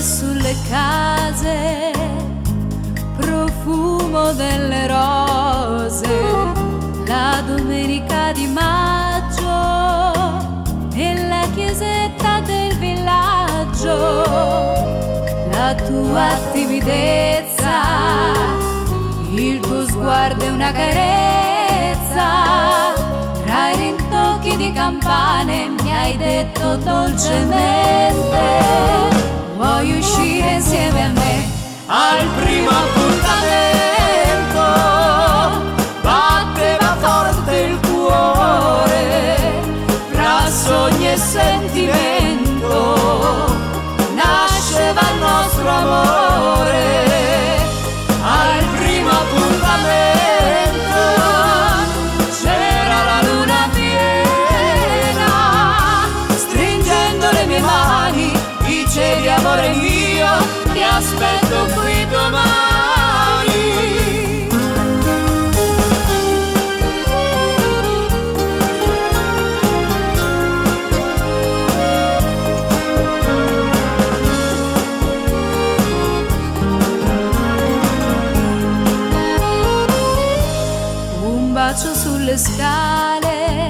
sulle case, profumo delle rose, la domenica di maggio, nella chiesetta del villaggio, la tua timidezza, il tuo sguardo è una carezza, tra i rintocchi di campane mi hai detto dolcemente: vuoi uscire insieme a me al primo appuntamento? Batteva forte il cuore, fra sogni e sentimento nasceva il nostro amore. Al primo appuntamento c'era la luna piena, stringendo le mie mani dicevi: amore mio, ti aspetto qui domani. Un bacio sulle scale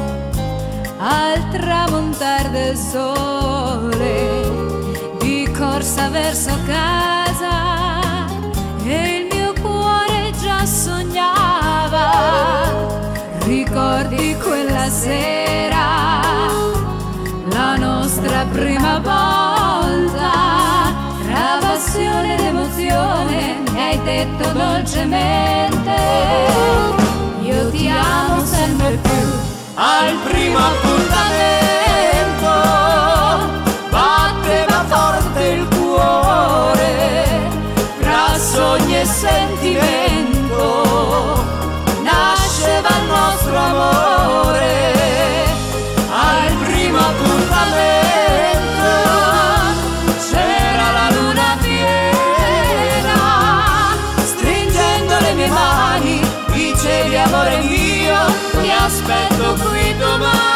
al tramontar del sole, di corsa verso casa, e il mio cuore già sognava. Ricordi quella sera, la nostra prima volta, tra passione ed emozione mi hai detto dolcemente: io ti amo sempre più. Al primo appuntamento batteva forte il cuore, fra sogni e sentimento nasceva il nostro amore. Al primo appuntamento c'era la luna piena, stringendo le mie mani dicevi: amore mio, ti aspetto qui domani.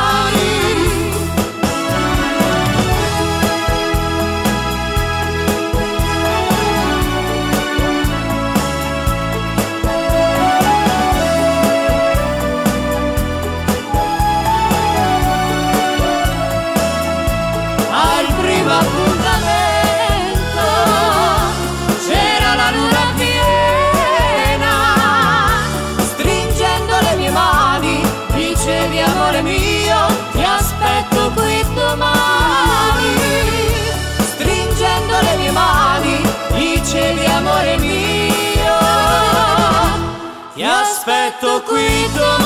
Al primo appuntamento c'era la luna piena, stringendo le mie mani dicevi: amore mio, ti aspetto qui domani. Stringendo le mie mani dicevi: amore mio, ti aspetto qui domani.